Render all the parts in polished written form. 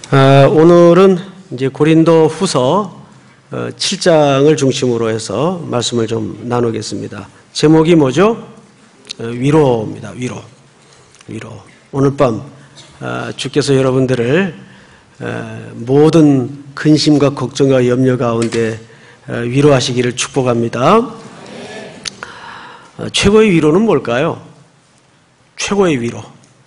오늘은 이제 고린도 후서 7장을 중심으로 해서 말씀을 좀 나누겠습니다. 제목이 뭐죠? 위로입니다. 위로. 오늘 밤 주께서 여러분들을 모든 근심과 걱정과 염려 가운데 위로하시기를 축복합니다. 최고의 위로는 뭘까요? 최고의 위로.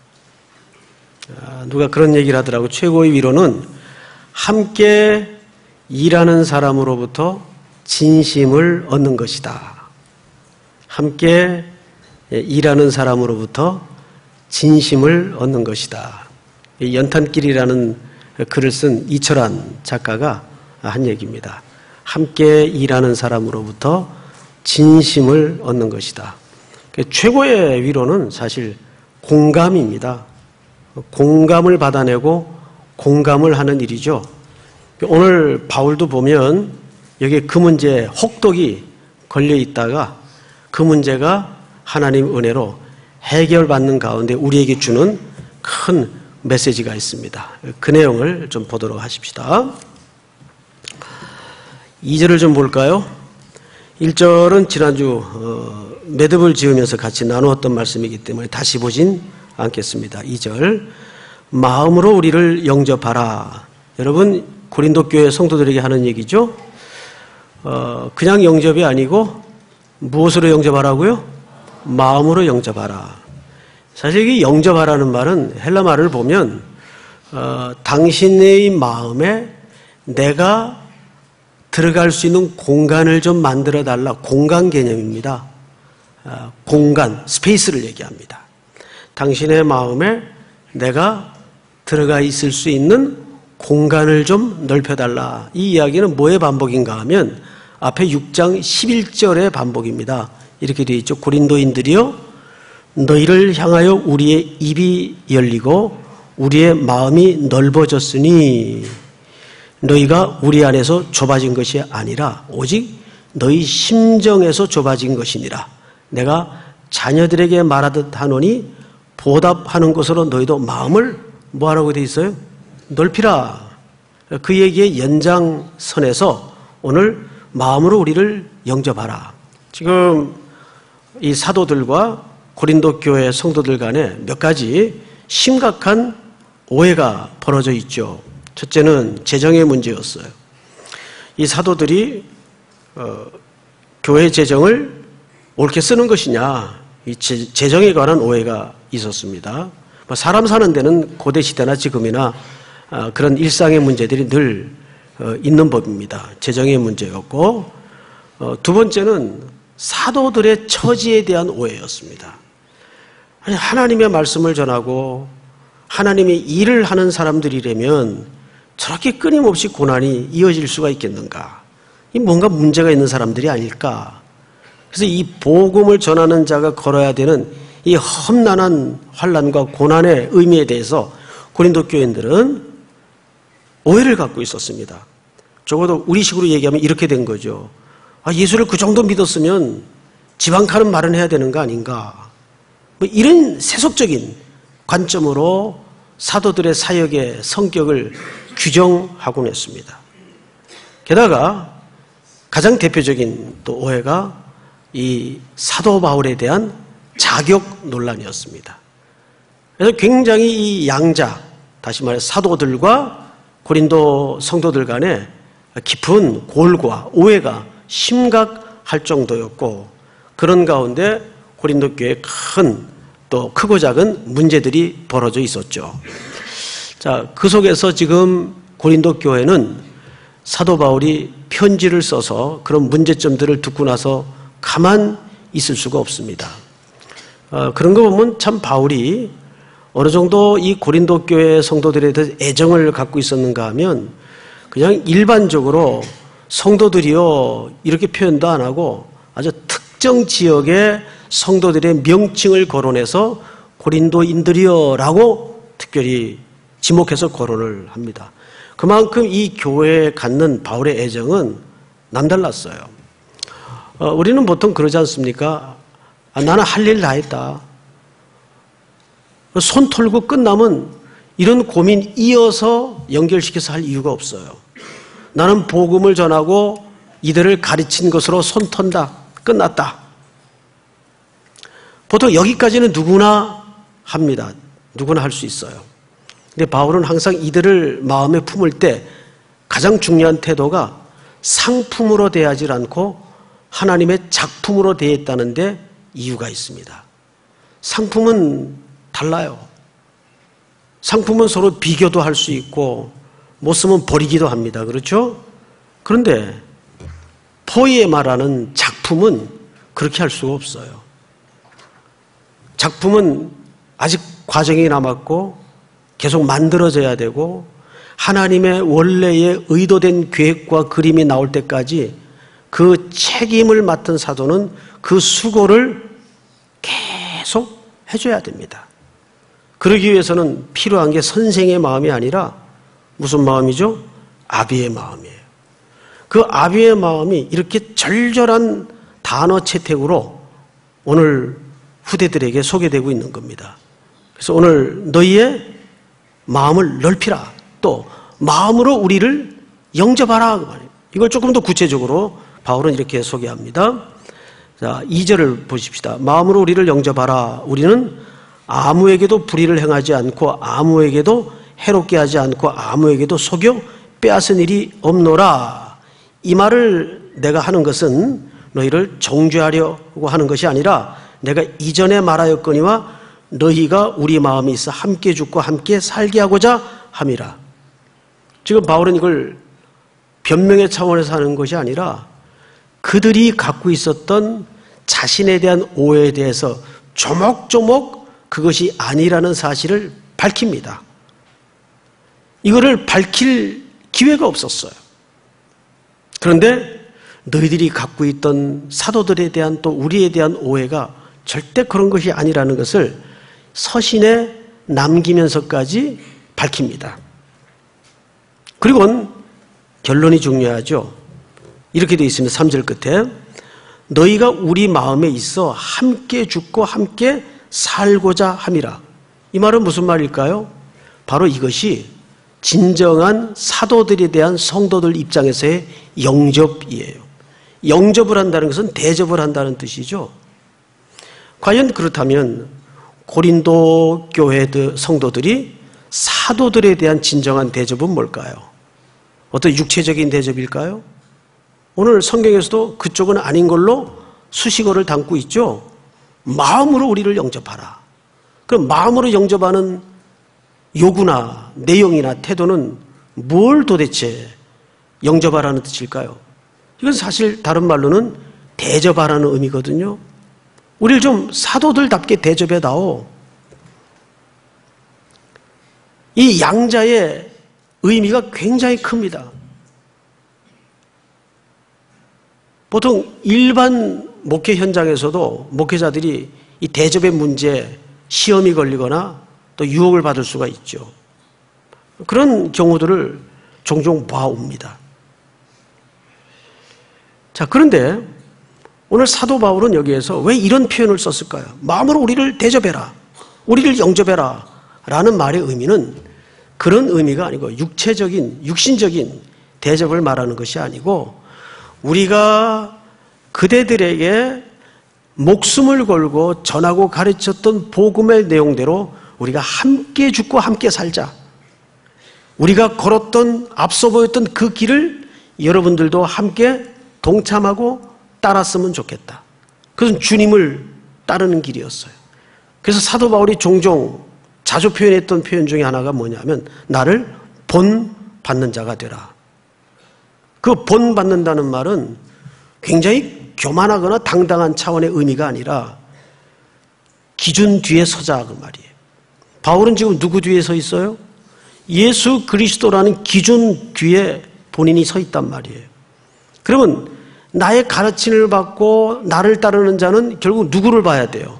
누가 그런 얘기를 하더라고. 최고의 위로는 함께 일하는 사람으로부터 진심을 얻는 것이다. 함께 일하는 사람으로부터 진심을 얻는 것이다. 연탄길이라는 글을 쓴 이철환 작가가 한 얘기입니다. 함께 일하는 사람으로부터 진심을 얻는 것이다. 최고의 위로는 사실 공감입니다. 공감을 받아내고 공감을 하는 일이죠. 오늘 바울도 보면 여기에 그 문제에 혹독이 걸려 있다가 그 문제가 하나님 은혜로 해결받는 가운데 우리에게 주는 큰 메시지가 있습니다. 그 내용을 좀 보도록 하십시다. 2절을 좀 볼까요? 1절은 지난주 매듭을 지으면서 같이 나누었던 말씀이기 때문에 다시 보진 않겠습니다. 2절, 마음으로 우리를 영접하라. 여러분, 고린도 교회 성도들에게 하는 얘기죠. 그냥 영접이 아니고 무엇으로 영접하라고요? 마음으로 영접하라. 사실 이 영접하라는 말은 헬라 말을 보면 당신의 마음에 내가 들어갈 수 있는 공간을 좀 만들어 달라. 공간 개념입니다. 공간, 스페이스를 얘기합니다. 당신의 마음에 내가 들어가 있을 수 있는 공간을 좀 넓혀달라. 이 이야기는 뭐의 반복인가 하면 앞에 6장 11절의 반복입니다. 이렇게 되어 있죠. 고린도인들이여 너희를 향하여 우리의 입이 열리고 우리의 마음이 넓어졌으니 너희가 우리 안에서 좁아진 것이 아니라 오직 너희 심정에서 좁아진 것이니라. 내가 자녀들에게 말하듯 하노니 보답하는 것으로 너희도 마음을 뭐하라고 되어 있어요? 넓히라. 그 얘기의 연장선에서 오늘 마음으로 우리를 영접하라. 지금 이 사도들과 고린도 교회 성도들 간에 몇 가지 심각한 오해가 벌어져 있죠. 첫째는 재정의 문제였어요. 이 사도들이 교회 재정을 옳게 쓰는 것이냐, 이 재정에 관한 오해가 있었습니다. 사람 사는 데는 고대 시대나 지금이나 그런 일상의 문제들이 늘 있는 법입니다. 재정의 문제였고, 두 번째는 사도들의 처지에 대한 오해였습니다. 아니, 하나님의 말씀을 전하고 하나님의 일을 하는 사람들이라면 저렇게 끊임없이 고난이 이어질 수가 있겠는가? 이 뭔가 문제가 있는 사람들이 아닐까? 그래서 이 복음을 전하는 자가 걸어야 되는 이 험난한 환난과 고난의 의미에 대해서 고린도 교인들은 오해를 갖고 있었습니다. 적어도 우리식으로 얘기하면 이렇게 된 거죠. 예수를 그 정도 믿었으면 집 한 칸은 마련해야 되는 거 아닌가? 뭐 이런 세속적인 관점으로 사도들의 사역의 성격을 규정하곤 했습니다. 게다가 가장 대표적인 또 오해가 이 사도 바울에 대한 자격 논란이었습니다. 그래서 굉장히 이 양자, 다시 말해 사도들과 고린도 성도들 간에 깊은 골과 오해가 심각할 정도였고, 그런 가운데 고린도 교회에 또 크고 작은 문제들이 벌어져 있었죠. 자, 그 속에서 지금 고린도 교회는 사도 바울이 편지를 써서 그런 문제점들을 듣고 나서 가만 있을 수가 없습니다. 그런 거 보면 참 바울이 어느 정도 이 고린도 교회 성도들에 대해서 애정을 갖고 있었는가 하면 그냥 일반적으로 성도들이요 이렇게 표현도 안 하고 아주 특정 지역의 성도들의 명칭을 거론해서 고린도인들이요 라고 특별히 지목해서 거론을 합니다. 그만큼 이 교회에 갖는 바울의 애정은 남달랐어요. 우리는 보통 그러지 않습니까? 나는 할 일 다 했다. 손 털고 끝나면 이런 고민 이어서 연결시켜서 할 이유가 없어요. 나는 복음을 전하고 이들을 가르친 것으로 손 턴다. 끝났다. 보통 여기까지는 누구나 합니다. 누구나 할 수 있어요. 근데 바울은 항상 이들을 마음에 품을 때 가장 중요한 태도가 상품으로 대하지 않고 하나님의 작품으로 대했다는데 이유가 있습니다. 상품은 달라요. 상품은 서로 비교도 할 수 있고 못 쓰면 버리기도 합니다. 그렇죠? 그런데 포이에 말하는 작품은 그렇게 할 수가 없어요. 작품은 아직 과정이 남았고 계속 만들어져야 되고 하나님의 원래의 의도된 계획과 그림이 나올 때까지 그 책임을 맡은 사도는 그 수고를 계속 해줘야 됩니다. 그러기 위해서는 필요한 게 선생의 마음이 아니라 무슨 마음이죠? 아비의 마음이에요. 그 아비의 마음이 이렇게 절절한 단어 채택으로 오늘 후대들에게 소개되고 있는 겁니다. 그래서 오늘 너희의 마음을 넓히라. 또 마음으로 우리를 영접하라. 이걸 조금 더 구체적으로 바울은 이렇게 소개합니다. 자, 2절을 보십시다. 마음으로 우리를 영접하라. 우리는 아무에게도 불의를 행하지 않고 아무에게도 해롭게 하지 않고 아무에게도 속여 빼앗은 일이 없노라. 이 말을 내가 하는 것은 너희를 정죄하려고 하는 것이 아니라 내가 이전에 말하였거니와 너희가 우리 마음이 있어 함께 죽고 함께 살게 하고자 함이라. 지금 바울은 이걸 변명의 차원에서 하는 것이 아니라 그들이 갖고 있었던 자신에 대한 오해에 대해서 조목조목 그것이 아니라는 사실을 밝힙니다. 이거를 밝힐 기회가 없었어요. 그런데 너희들이 갖고 있던 사도들에 대한 또 우리에 대한 오해가 절대 그런 것이 아니라는 것을 서신에 남기면서까지 밝힙니다. 그리고 결론이 중요하죠. 이렇게 되어 있습니다. 3절 끝에 너희가 우리 마음에 있어 함께 죽고 함께 살고자 함이라. 이 말은 무슨 말일까요? 바로 이것이 진정한 사도들에 대한 성도들 입장에서의 영접이에요. 영접을 한다는 것은 대접을 한다는 뜻이죠. 과연 그렇다면 고린도 교회 성도들이 사도들에 대한 진정한 대접은 뭘까요? 어떤 육체적인 대접일까요? 오늘 성경에서도 그쪽은 아닌 걸로 수식어를 담고 있죠. 마음으로 우리를 영접하라. 그럼 마음으로 영접하는 요구나 내용이나 태도는 뭘 도대체 영접하라는 뜻일까요? 이건 사실 다른 말로는 대접하라는 의미거든요. 우리를 좀 사도들답게 대접해다오. 이 양자의 의미가 굉장히 큽니다. 보통 일반 목회 현장에서도 목회자들이 이 대접의 문제, 시험이 걸리거나 또 유혹을 받을 수가 있죠. 그런 경우들을 종종 봐옵니다. 자, 그런데 오늘 사도 바울은 여기에서 왜 이런 표현을 썼을까요? 마음으로 우리를 대접해라. 우리를 영접해라. 라는 말의 의미는 그런 의미가 아니고 육신적인 대접을 말하는 것이 아니고 우리가 그대들에게 목숨을 걸고 전하고 가르쳤던 복음의 내용대로 우리가 함께 죽고 함께 살자. 우리가 걸었던 앞서 보였던 그 길을 여러분들도 함께 동참하고 따랐으면 좋겠다. 그것은 주님을 따르는 길이었어요. 그래서 사도 바울이 종종 자주 표현했던 표현 중에 하나가 뭐냐면 나를 본받는 자가 되라. 그 본받는다는 말은 굉장히 교만하거나 당당한 차원의 의미가 아니라 기준 뒤에 서자 그 말이에요. 바울은 지금 누구 뒤에 서 있어요? 예수 그리스도라는 기준 뒤에 본인이 서 있단 말이에요. 그러면 나의 가르침을 받고 나를 따르는 자는 결국 누구를 봐야 돼요?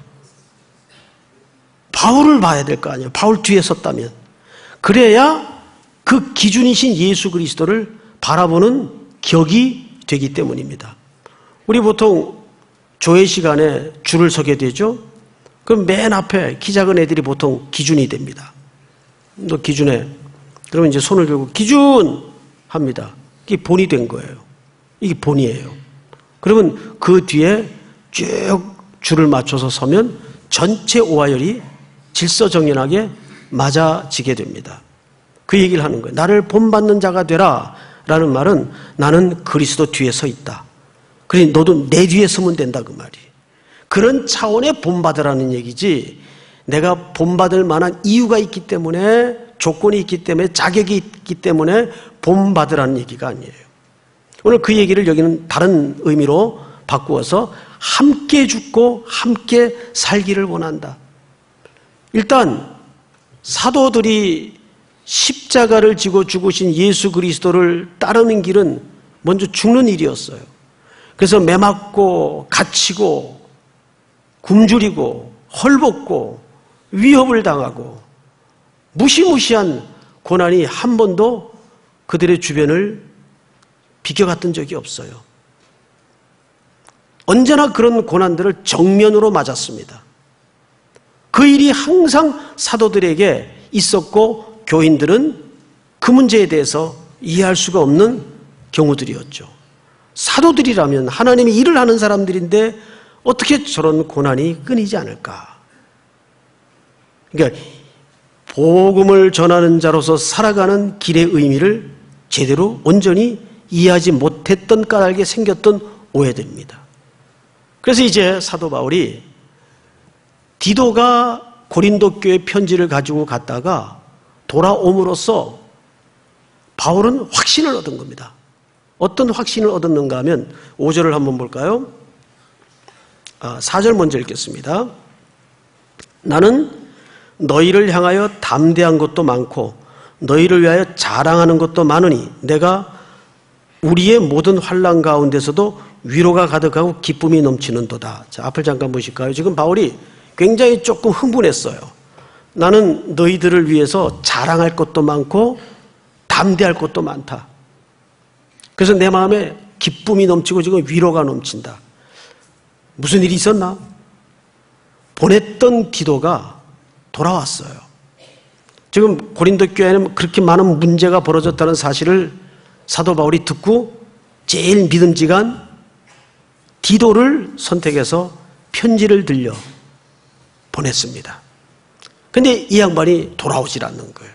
바울을 봐야 될 거 아니에요. 바울 뒤에 섰다면. 그래야 그 기준이신 예수 그리스도를 바라보는 격이 되기 때문입니다. 우리 보통 조회 시간에 줄을 서게 되죠. 그럼 맨 앞에 키 작은 애들이 보통 기준이 됩니다. 너 기준해. 그러면 이제 손을 들고 기준 합니다. 이게 본이 된 거예요. 이게 본이에요. 그러면 그 뒤에 쭉 줄을 맞춰서 서면 전체 오화열이 질서정연하게 맞아지게 됩니다. 그 얘기를 하는 거예요. 나를 본받는 자가 되라 라는 말은 나는 그리스도 뒤에 서 있다. 그러니 너도 내 뒤에 서면 된다 그 말이에요. 그런 차원의 본받으라는 얘기지, 내가 본받을 만한 이유가 있기 때문에, 조건이 있기 때문에, 자격이 있기 때문에 본받으라는 얘기가 아니에요. 오늘 그 얘기를 여기는 다른 의미로 바꾸어서 함께 죽고 함께 살기를 원한다. 일단 사도들이 십자가를 지고 죽으신 예수 그리스도를 따르는 길은 먼저 죽는 일이었어요. 그래서 매맞고 갇히고 굶주리고 헐벗고 위협을 당하고 무시무시한 고난이 한 번도 그들의 주변을 비켜갔던 적이 없어요. 언제나 그런 고난들을 정면으로 맞았습니다. 그 일이 항상 사도들에게 있었고 교인들은 그 문제에 대해서 이해할 수가 없는 경우들이었죠. 사도들이라면 하나님이 일을 하는 사람들인데 어떻게 저런 고난이 끊이지 않을까? 그러니까 복음을 전하는 자로서 살아가는 길의 의미를 제대로 온전히 이해하지 못했던 까닭에 생겼던 오해들입니다. 그래서 이제 사도 바울이 디도가 고린도 교회 편지를 가지고 갔다가 돌아옴으로써 바울은 확신을 얻은 겁니다. 어떤 확신을 얻었는가 하면 5절을 한번 볼까요? 4절 먼저 읽겠습니다. 나는 너희를 향하여 담대한 것도 많고 너희를 위하여 자랑하는 것도 많으니 내가 우리의 모든 환난 가운데서도 위로가 가득하고 기쁨이 넘치는도다. 자, 앞을 잠깐 보실까요? 지금 바울이 굉장히 조금 흥분했어요. 나는 너희들을 위해서 자랑할 것도 많고 담대할 것도 많다. 그래서 내 마음에 기쁨이 넘치고 지금 위로가 넘친다. 무슨 일이 있었나? 보냈던 디도가 돌아왔어요. 지금 고린도 교회에는 그렇게 많은 문제가 벌어졌다는 사실을 사도 바울이 듣고 제일 믿음직한 디도를 선택해서 편지를 들려 보냈습니다. 근데 이 양반이 돌아오질 않는 거예요.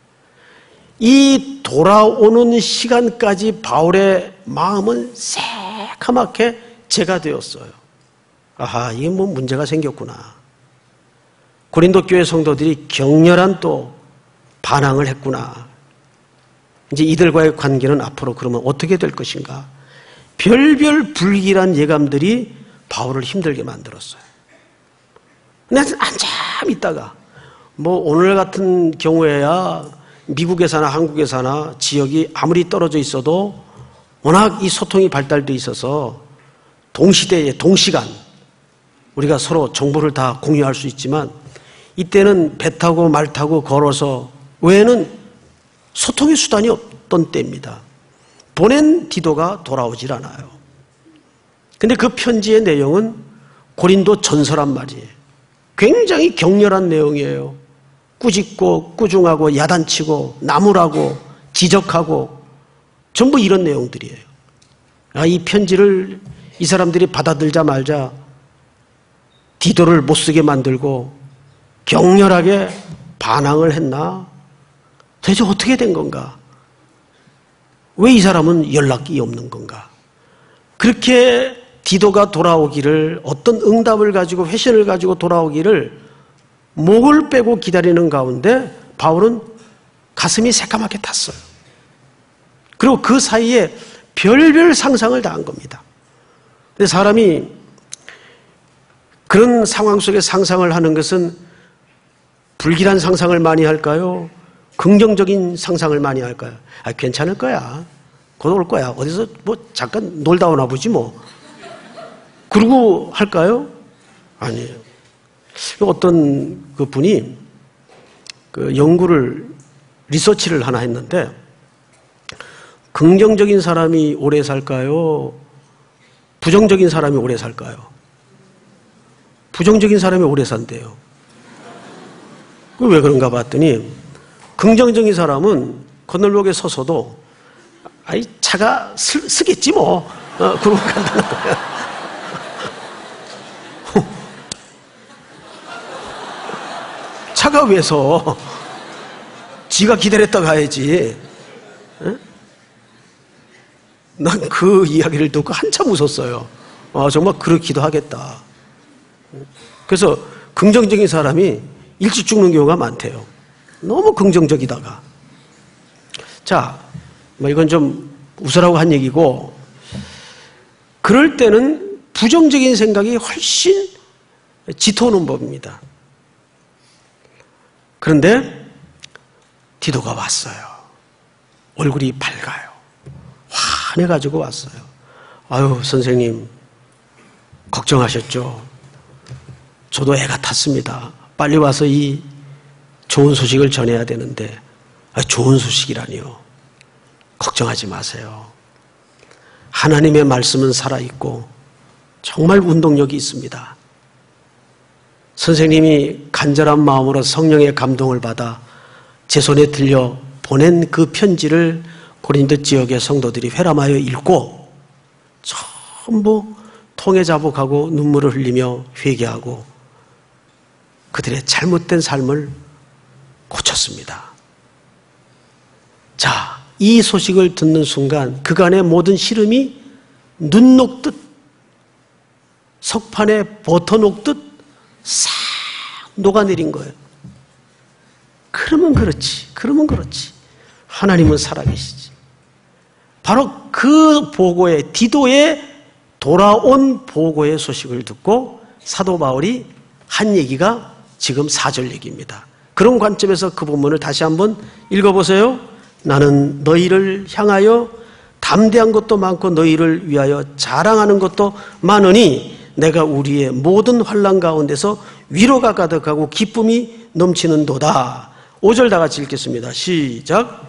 이 돌아오는 시간까지 바울의 마음은 새카맣게 재가 되었어요. 아하, 이게 뭐 문제가 생겼구나. 고린도 교회 성도들이 격렬한 또 반항을 했구나. 이제 이들과의 관계는 앞으로 그러면 어떻게 될 것인가. 별별 불길한 예감들이 바울을 힘들게 만들었어요. 근데 한참 있다가 뭐 오늘 같은 경우에야 미국에 사나 한국에 사나 지역이 아무리 떨어져 있어도 워낙 이 소통이 발달돼 있어서 동시대에 동시간 우리가 서로 정보를 다 공유할 수 있지만 이때는 배 타고 말 타고 걸어서 외에는 소통의 수단이 없던 때입니다. 보낸 디도가 돌아오질 않아요. 근데 그 편지의 내용은 고린도 전서란 말이에요. 굉장히 격렬한 내용이에요. 꾸짖고 꾸중하고 야단치고 나무라고 지적하고 전부 이런 내용들이에요. 이 편지를 이 사람들이 받아들자마자 디도를 못쓰게 만들고 격렬하게 반항을 했나? 도대체 어떻게 된 건가? 왜 이 사람은 연락이 없는 건가? 그렇게 디도가 돌아오기를, 어떤 응답을 가지고 회신을 가지고 돌아오기를 목을 빼고 기다리는 가운데 바울은 가슴이 새까맣게 탔어요. 그리고 그 사이에 별별 상상을 다 한 겁니다. 근데 사람이 그런 상황 속에 상상을 하는 것은 불길한 상상을 많이 할까요? 긍정적인 상상을 많이 할까요? 괜찮을 거야. 곧 올 거야. 어디서 뭐 잠깐 놀다 오나 보지 뭐. 그러고 할까요? 아니에요. 어떤 그 분이 그 연구를, 리서치를 하나 했는데 긍정적인 사람이 오래 살까요? 부정적인 사람이 오래 살까요? 부정적인 사람이 오래 산대요. 왜 그런가 봤더니 긍정적인 사람은 건널목에 서서도 아이 차가 쓰겠지 뭐 그러고 간다는 거야. 차가 왜 서? 지가 기다렸다 가야지. 난 그 이야기를 듣고 한참 웃었어요. 정말 그렇기도 하겠다. 그래서 긍정적인 사람이 일찍 죽는 경우가 많대요. 너무 긍정적이다가. 자, 이건 좀 웃으라고 한 얘기고, 그럴 때는 부정적인 생각이 훨씬 짙어오는 법입니다. 그런데 디도가 왔어요. 얼굴이 밝아요. 환해가지고 왔어요. 아유, 선생님, 걱정하셨죠? 저도 애가 탔습니다. 빨리 와서 이 좋은 소식을 전해야 되는데, 좋은 소식이라니요. 걱정하지 마세요. 하나님의 말씀은 살아있고 정말 운동력이 있습니다. 선생님이 간절한 마음으로 성령의 감동을 받아 제 손에 들려 보낸 그 편지를 고린도 지역의 성도들이 회람하여 읽고 전부 통에 자복하고 눈물을 흘리며 회개하고 그들의 잘못된 삶을 고쳤습니다. 자, 이 소식을 듣는 순간 그간의 모든 시름이 눈 녹듯 석판에 버터 녹듯 싹 녹아내린 거예요. 그러면 그렇지. 하나님은 살아계시지. 바로 그 보고의, 디도의 돌아온 보고의 소식을 듣고 사도 바울이 한 얘기가 지금 4절 얘기입니다. 그런 관점에서 그 본문을 다시 한번 읽어보세요. 나는 너희를 향하여 담대한 것도 많고 너희를 위하여 자랑하는 것도 많으니 내가 우리의 모든 환난 가운데서 위로가 가득하고 기쁨이 넘치는도다. 5절 다 같이 읽겠습니다. 시작.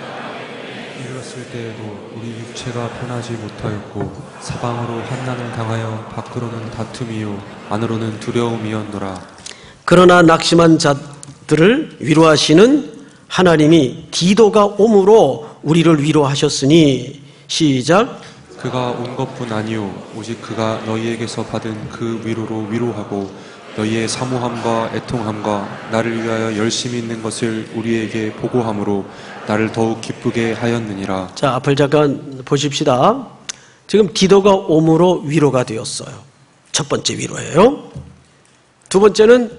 이르렀을 때에도 우리 육체가 편하지 못하였고 사방으로 환난을 당하여 밖으로는 다툼이요 안으로는 두려움이었노라. 그러나 낙심한 자들을 위로하시는 하나님이 디도가 옴으로 우리를 위로하셨으니 시작. 그가 온 것뿐 아니요 오직 그가 너희에게서 받은 그 위로로 위로하고 너희의 사모함과 애통함과 나를 위하여 열심히 있는 것을 우리에게 보고함으로 나를 더욱 기쁘게 하였느니라. 자, 앞을 잠깐 보십시다. 지금 디도가 옴으로 위로가 되었어요. 첫 번째 위로예요. 두 번째는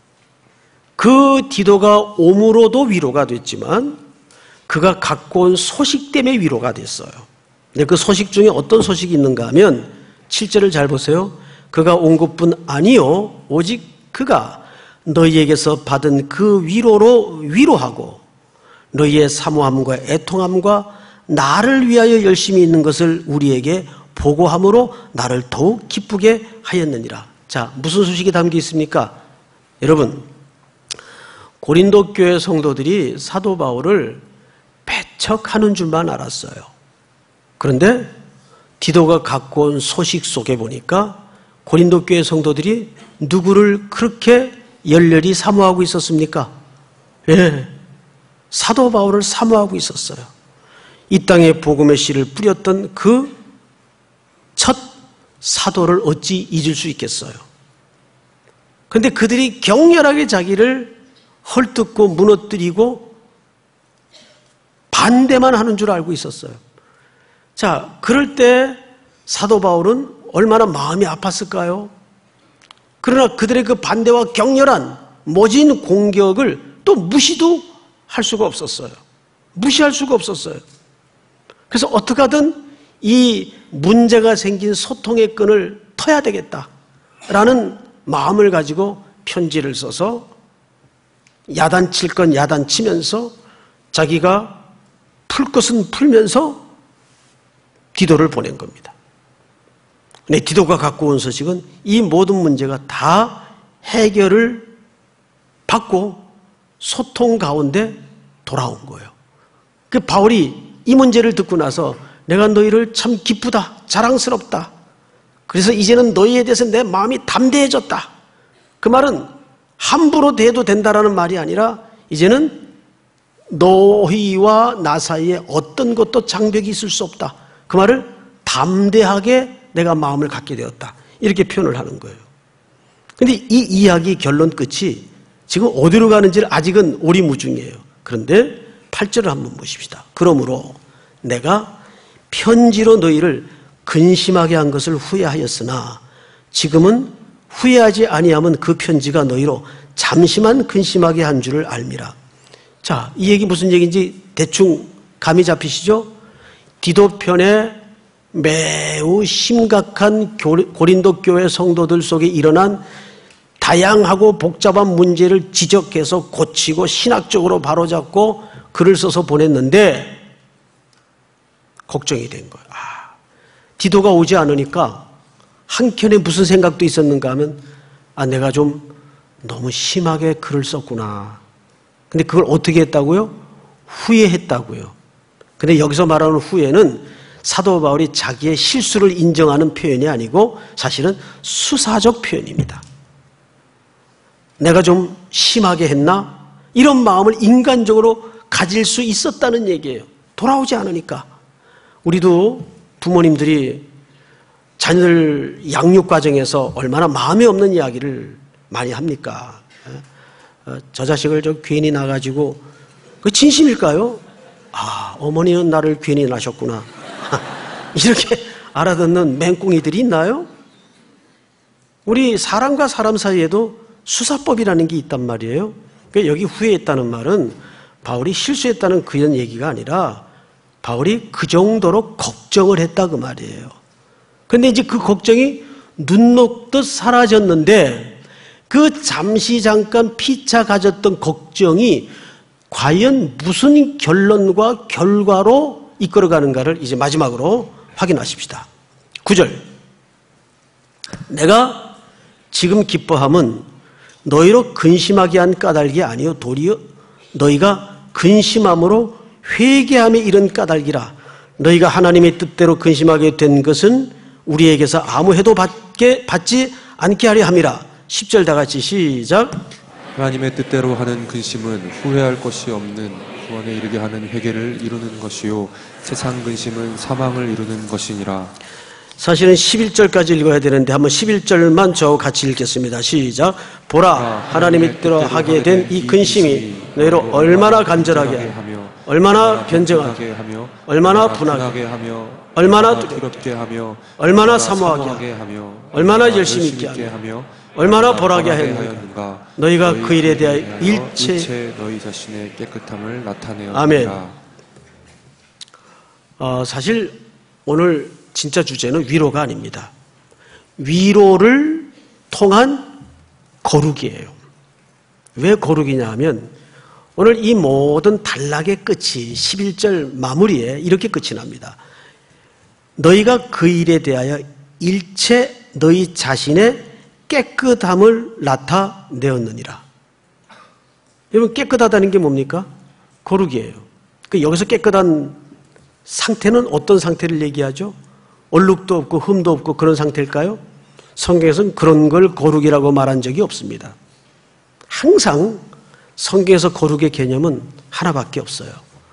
그 디도가 옴으로도 위로가 됐지만 그가 갖고 온 소식 때문에 위로가 됐어요. 근데 그 소식 중에 어떤 소식이 있는가 하면 7절을 잘 보세요. 그가 온 것뿐 아니요 오직 그가 너희에게서 받은 그 위로로 위로하고 너희의 사모함과 애통함과 나를 위하여 열심히 있는 것을 우리에게 보고함으로 나를 더욱 기쁘게 하였느니라. 자, 무슨 소식이 담겨 있습니까? 여러분, 고린도 교회 성도들이 사도 바울을 배척하는 줄만 알았어요. 그런데 디도가 갖고 온 소식 속에 보니까 고린도 교회 성도들이 누구를 그렇게 열렬히 사모하고 있었습니까? 예, 사도 바울을 사모하고 있었어요. 이 땅에 복음의 씨를 뿌렸던 그 첫 사도를 어찌 잊을 수 있겠어요? 그런데 그들이 격렬하게 자기를 헐뜯고 무너뜨리고 반대만 하는 줄 알고 있었어요. 자, 그럴 때 사도 바울은 얼마나 마음이 아팠을까요? 그러나 그들의 그 반대와 격렬한 모진 공격을 또 무시도 할 수가 없었어요. 무시할 수가 없었어요. 그래서 어떻게 하든 이 문제가 생긴 소통의 끈을 터야 되겠다라는 마음을 가지고 편지를 써서 야단칠 건 야단치면서 자기가 풀 것은 풀면서 디도를 보낸 겁니다. 근데 디도가 갖고 온 소식은 이 모든 문제가 다 해결을 받고 소통 가운데 돌아온 거예요. 그 바울이 이 문제를 듣고 나서 내가 너희를 참 기쁘다, 자랑스럽다. 그래서 이제는 너희에 대해서 내 마음이 담대해졌다. 그 말은 함부로 대해도 된다라는 말이 아니라 이제는 너희와 나 사이에 어떤 것도 장벽이 있을 수 없다. 그 말을 담대하게 내가 마음을 갖게 되었다. 이렇게 표현을 하는 거예요. 근데 이 이야기 결론 끝이 지금 어디로 가는지를 아직은 오리무중이에요. 그런데 8절을 한번 보십시다. 그러므로 내가 편지로 너희를 근심하게 한 것을 후회하였으나 지금은 후회하지 아니하면 그 편지가 너희로 잠시만 근심하게 한 줄을 알미라. 자, 이 얘기 무슨 얘기인지 대충 감이 잡히시죠? 디도편에 매우 심각한 고린도 교회 성도들 속에 일어난 다양하고 복잡한 문제를 지적해서 고치고 신학적으로 바로잡고 글을 써서 보냈는데 걱정이 된 거예요. 디도가 오지 않으니까 한켠에 무슨 생각도 있었는가 하면 내가 좀 너무 심하게 글을 썼구나. 근데 그걸 어떻게 했다고요? 후회했다고요. 근데 여기서 말하는 후회는 사도 바울이 자기의 실수를 인정하는 표현이 아니고 사실은 수사적 표현입니다. 내가 좀 심하게 했나? 이런 마음을 인간적으로 가질 수 있었다는 얘기예요. 돌아오지 않으니까. 우리도 부모님들이 자녀들 양육 과정에서 얼마나 마음에 없는 이야기를 많이 합니까? 저 자식을 괜히 낳아가지고 그 진심일까요? 어머니는 나를 괜히 낳으셨구나. 이렇게 알아듣는 맹꽁이들이 있나요? 우리 사람과 사람 사이에도 수사법이라는 게 있단 말이에요. 그러니까 여기 후회했다는 말은 바울이 실수했다는 그런 얘기가 아니라 바울이 그 정도로 걱정을 했다 그 말이에요. 그런데 이제 그 걱정이 눈 녹듯 사라졌는데 그 잠시 잠깐 피차 가졌던 걱정이 과연 무슨 결론과 결과로 이끌어가는가를 이제 마지막으로 확인하십시다. 9절. 내가 지금 기뻐함은 너희로 근심하게 한 까닭이 아니요 도리어 너희가 근심함으로 회개함에 이른 까닭이라. 너희가 하나님의 뜻대로 근심하게 된 것은 우리에게서 아무 해도 받지 않게 하려 함이라. 10절 다 같이 시작. 하나님의 뜻대로 하는 근심은 후회할 것이 없는 구원에 이르게 하는 회개를 이루는 것이요 세상 근심은 사망을 이루는 것이니라. 사실은 11절까지 읽어야 되는데 한번 11절만 저와 같이 읽겠습니다. 시작. 보라, 하나님의 뜻대로 하게 된 이 근심이 너희로 얼마나 간절하게 하며 얼마나 변정하게 하며 얼마나 분하게 하며 얼마나 두렵게 하며 얼마나 사모하게 하며 얼마나 열심히 있게 하며 얼마나 벌하게 하였는가. 너희가 그 일에 대하여 일체 너희 자신의 깨끗함을 나타내어. 아멘. 사실 오늘 진짜 주제는 위로가 아닙니다. 위로를 통한 거룩이에요. 왜 거룩이냐 하면 오늘 이 모든 단락의 끝이 11절 마무리에 이렇게 끝이 납니다. 너희가 그 일에 대하여 일체 너희 자신의 깨끗함을 나타내었느니라. 여러분 깨끗하다는 게 뭡니까? 거룩이에요. 여기서 깨끗한 상태는 어떤 상태를 얘기하죠? 얼룩도 없고 흠도 없고 그런 상태일까요? 성경에서는 그런 걸 거룩이라고 말한 적이 없습니다. 항상 성경에서 거룩의 개념은 하나밖에 없어요.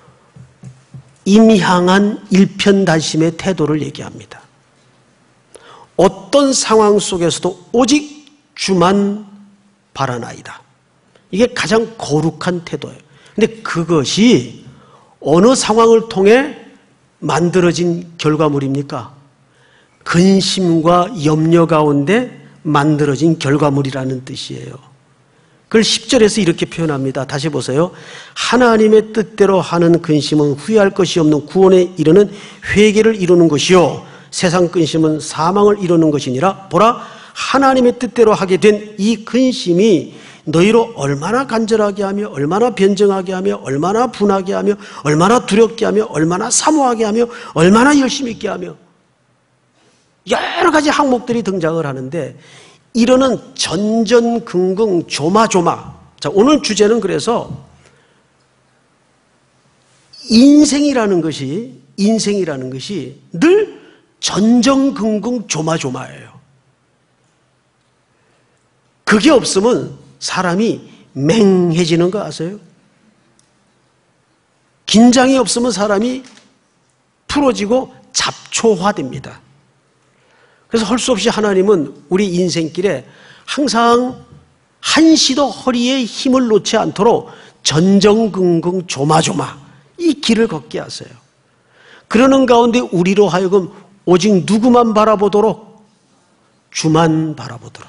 임향한 일편단심의 태도를 얘기합니다. 어떤 상황 속에서도 오직 주만 바라나이다. 이게 가장 거룩한 태도예요. 근데 그것이 어느 상황을 통해 만들어진 결과물입니까? 근심과 염려 가운데 만들어진 결과물이라는 뜻이에요. 그걸 10절에서 이렇게 표현합니다. 다시 보세요. 하나님의 뜻대로 하는 근심은 후회할 것이 없는 구원에 이르는 회개를 이루는 것이요 세상 근심은 사망을 이루는 것이니라. 보라, 하나님의 뜻대로 하게 된 이 근심이 너희로 얼마나 간절하게 하며 얼마나 변정하게 하며 얼마나 분하게 하며 얼마나 두렵게 하며 얼마나 사모하게 하며 얼마나 열심히 있게 하며 여러 가지 항목들이 등장을 하는데 이러는 전전긍긍 조마조마. 자, 오늘 주제는 그래서 인생이라는 것이 늘 전전긍긍 조마조마예요. 그게 없으면 사람이 맹해지는 거 아세요? 긴장이 없으면 사람이 풀어지고 잡초화됩니다. 그래서 할 수 없이 하나님은 우리 인생길에 항상 한시도 허리에 힘을 놓지 않도록 전전긍긍 조마조마 이 길을 걷게 하세요. 그러는 가운데 우리로 하여금 오직 누구만 바라보도록? 주만 바라보도록.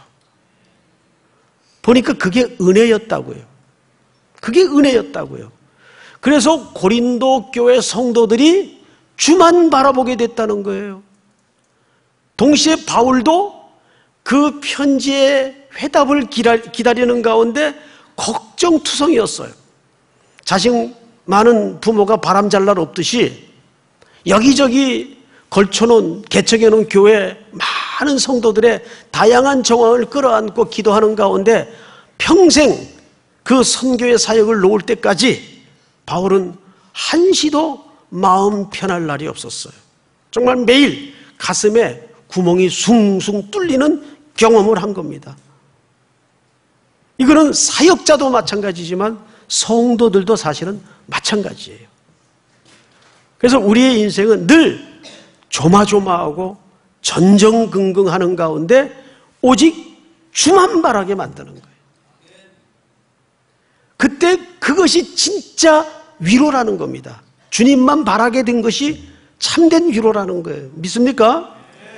보니까 그게 은혜였다고요. 그게 은혜였다고요. 그래서 고린도 교회 성도들이 주만 바라보게 됐다는 거예요. 동시에 바울도 그 편지의 회답을 기다리는 가운데 걱정투성이었어요. 자식 많은 부모가 바람 잘 날 없듯이 여기저기 걸쳐놓은 개척해놓은 교회 많은 성도들의 다양한 정황을 끌어안고 기도하는 가운데 평생 그 선교의 사역을 놓을 때까지 바울은 한시도 마음 편할 날이 없었어요. 정말 매일 가슴에 구멍이 숭숭 뚫리는 경험을 한 겁니다. 이거는 사역자도 마찬가지지만 성도들도 사실은 마찬가지예요. 그래서 우리의 인생은 늘 조마조마하고 전전긍긍하는 가운데 오직 주만 바라게 만드는 거예요. 그때 그것이 진짜 위로라는 겁니다. 주님만 바라게 된 것이 참된 위로라는 거예요. 믿습니까?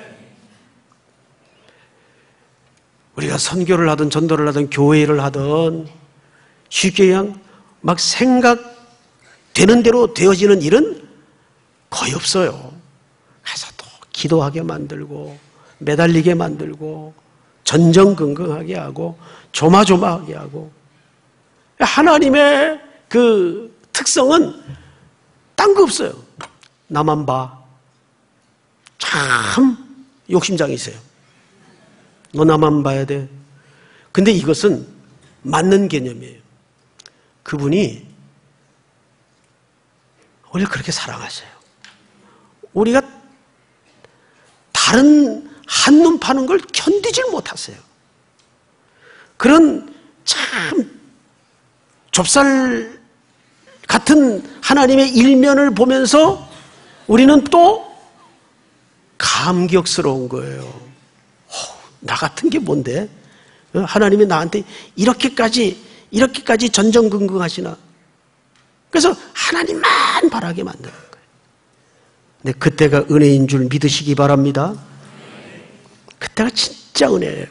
우리가 선교를 하든 전도를 하든 교회를 하든 쉽게 그냥 막 생각되는 대로 되어지는 일은 거의 없어요. 그래서 또 기도하게 만들고 매달리게 만들고 전전긍긍하게 하고 조마조마하게 하고. 하나님의 그 특성은 딴 거 없어요. 나만 봐. 참 욕심장이세요. 너 나만 봐야 돼. 근데 이것은 맞는 개념이에요. 그분이 우리를 그렇게 사랑하세요. 우리가 다른 한눈 파는 걸 견디질 못하세요. 그런 참 좁쌀 같은 하나님의 일면을 보면서 우리는 또 감격스러운 거예요. 나 같은 게 뭔데? 하나님이 나한테 이렇게까지 전전긍긍하시나? 그래서 하나님만 바라게 만드는 거예요. 근데 그때가 은혜인 줄 믿으시기 바랍니다. 그때가 진짜 은혜예요.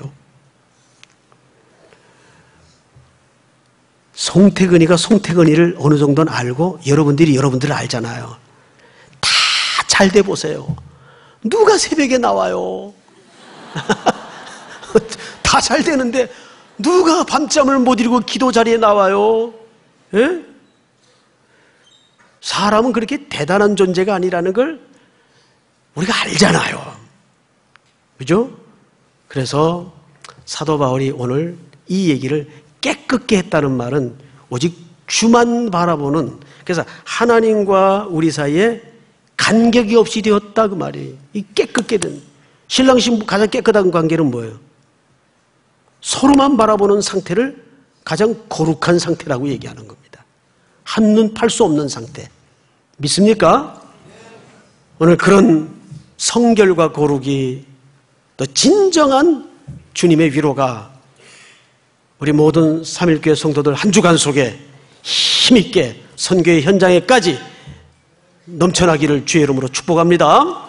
송태근이가 송태근이를 어느 정도는 알고 여러분들을 알잖아요. 다 잘 돼 보세요. 누가 새벽에 나와요? 다 잘 되는데 누가 밤잠을 못 이루고 기도 자리에 나와요? 예? 사람은 그렇게 대단한 존재가 아니라는 걸 우리가 알잖아요. 그죠? 그래서 사도 바울이 오늘 이 얘기를 깨끗게 했다는 말은 오직 주만 바라보는, 그래서 하나님과 우리 사이에 간격이 없이 되었다 그 말이에요. 이 깨끗게 된, 신랑 신부 가장 깨끗한 관계는 뭐예요? 서로만 바라보는 상태를 가장 거룩한 상태라고 얘기하는 겁니다. 한눈 팔 수 없는 상태. 믿습니까? 오늘 그런 성결과 거룩이 또 진정한 주님의 위로가 우리 모든 삼일교회 성도들 한 주간 속에 힘있게 선교의 현장에까지 넘쳐나기를 주의 이름으로 축복합니다.